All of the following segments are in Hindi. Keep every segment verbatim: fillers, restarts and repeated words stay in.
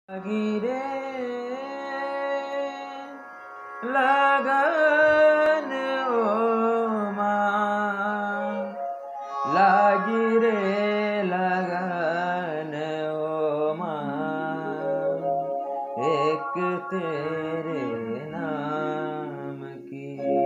लागी रे लगन ओ माँ, लागी रे लगन ओ माँ, एक तेरे नाम की।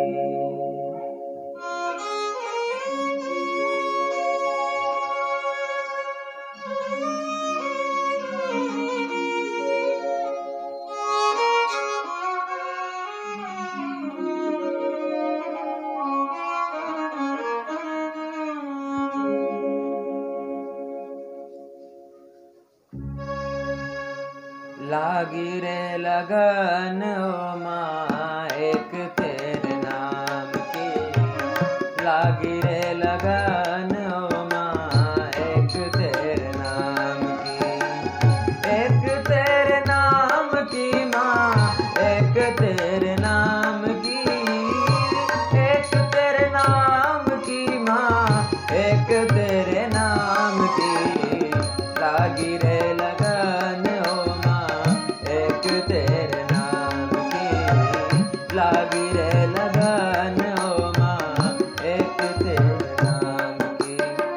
लागी रे लगन ओ माँ, एक तेरे नाम की। लागी रे लगन ओ माँ, एक तेरे नाम की। एक तेरे नाम की माँ, एक तेरे नाम की। एक तेरे नाम की माँ, एक तेरे नाम की। लागी रे लगन ओ माँ, एक तेरे नाम की। लागी रे लगन ओ माँ, एक तेरे नाम की।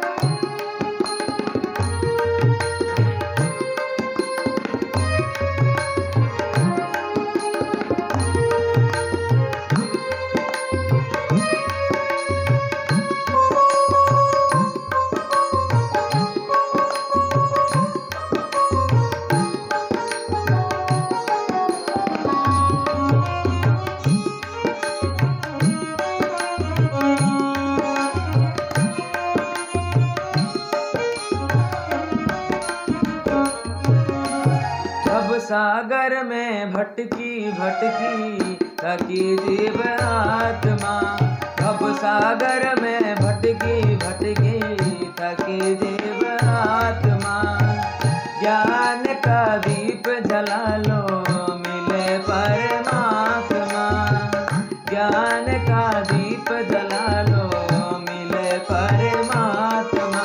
अब सागर में भटकी भटकी थकी जीव आत्मा। अब सागर में भटकी भटकी थकी जीव आत्मा। ज्ञान का दीप जला लो मिले परमात्मा। ज्ञान का दीप जला लो मिले परमात्मा।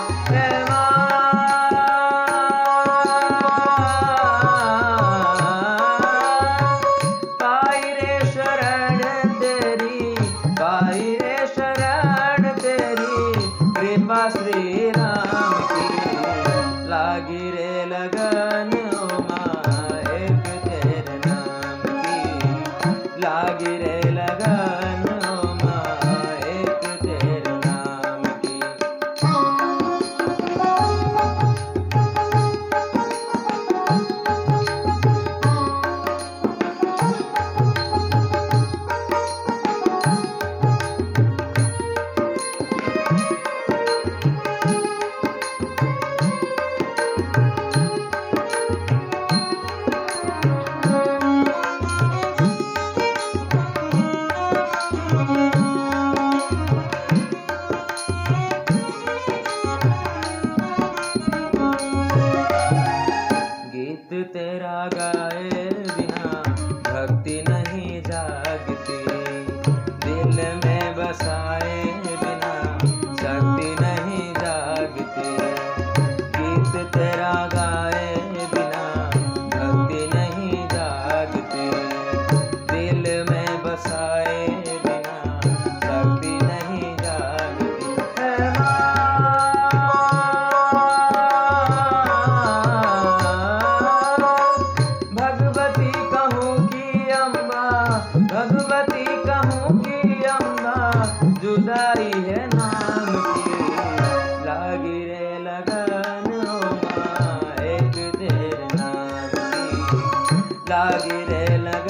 पाई रे शरण तेरी कृपा श्री राम की। लागी रे लगन ओ माँ, एक तेरे नाम की। लागी रे लगन ओ माँ, एक तेरे नाम की। गीत तेरा गाए बिना भक्ति नहीं जागती। दिल में बसाए बिना शक्ति नहीं जागती। गीत तेरा गाए बिना भक्ति नहीं जागती। दिल में बसाए बिना शक्ति नहीं जागती। है माँ भगवती कहूँ की अम्बा, भगवती कहूँ की अम्बा, जुदाई है नाम की। लागी रे लगन ओ माँ, एक तेरे नाम की। लागी रे लगन